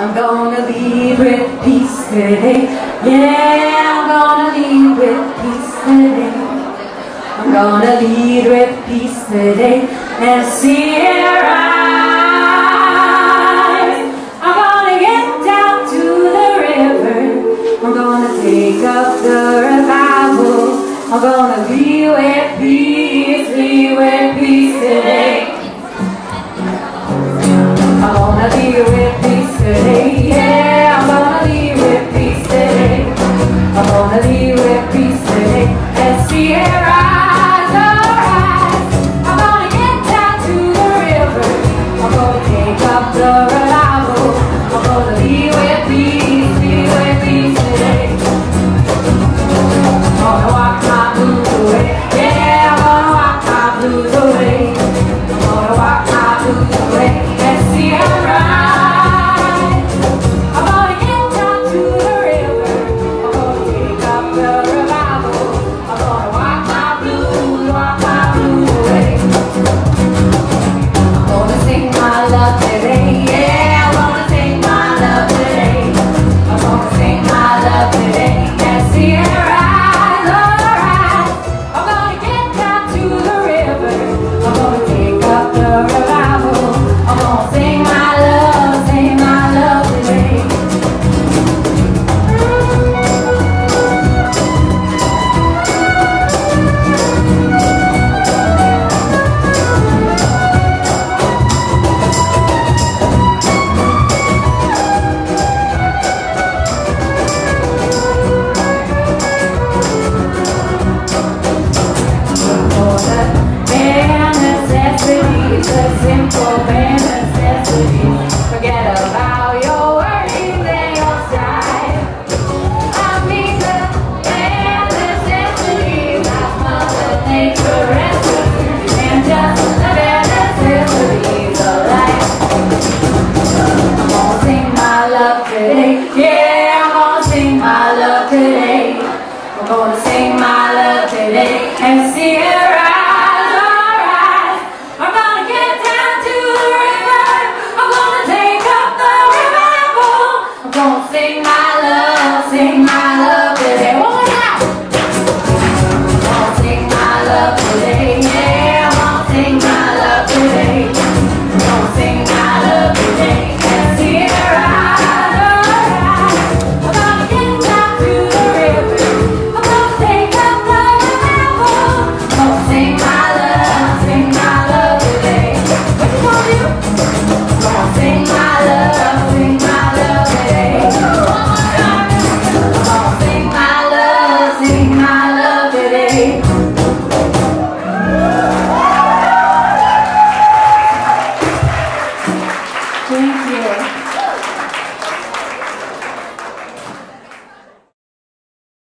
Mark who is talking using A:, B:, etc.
A: I'm gonna lead with peace today. Yeah, I'm gonna lead with peace today. I'm gonna lead with peace today and see it rise. I'm gonna get down to the river. I'm gonna take up the revival. I'm gonna lead with peace today. I'm gonna lead with peace today. Yeah, I'm gonna lead with peace today. I'm gonna lead with peace today and see it rise, alright. I'm gonna get down to the river. I'm gonna take up the revival. I'm gonna lead with peace today. I'm gonna walk my blues away. Yeah, I'm gonna walk my blues away. I'm gonna walk my blues away and see it rise. I'm gonna get down to the river. I'm gonna take up the revival. I'm gonna walk my blues away. I'm gonna sing my love today. Yeah, I'm gonna sing my love today. I'm gonna sing my love today and see it rise, alright. I'm gonna get down to the river. I'm gonna take up the revival. I'm gonna sing my love today. Necessities, the simple bare necessities. Forget about your worries and your strife. I mean the bare necessities, like Mother Nature recipes, and just the bare necessities of life. I'm gonna sing my love today. Yeah, I'm gonna sing my love today. I'm gonna sing my love today and see it rise. Sing my love today. One more time. I'm gonna sing my love today. Yeah, I'm gonna sing my love today. I'm gonna sing my love today and see it rise, alright. I'm gonna get down to the river. I'm gonna take up the revival. I'm gonna sing my love today. What you gonna do? I'm gonna sing my love today. Sing my love today. Thank you.